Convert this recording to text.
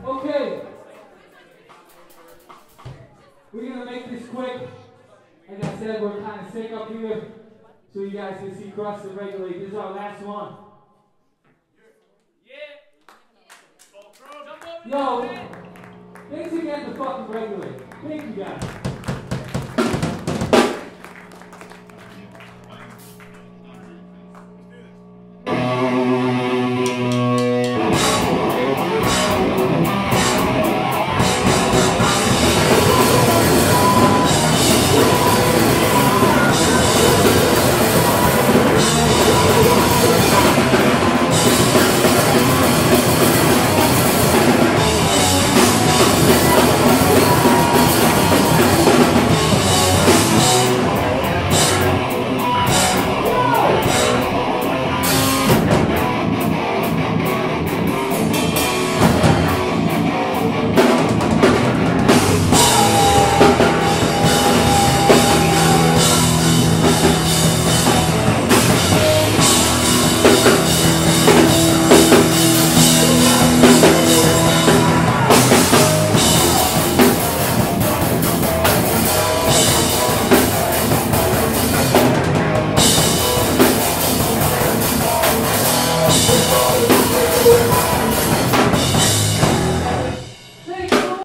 Okay. We're gonna make this quick. Like I said, we're kind of sick up here, so you guys can see cross and regulate. This is our last one. Yo, thanks again to fucking regulate. Thank you guys.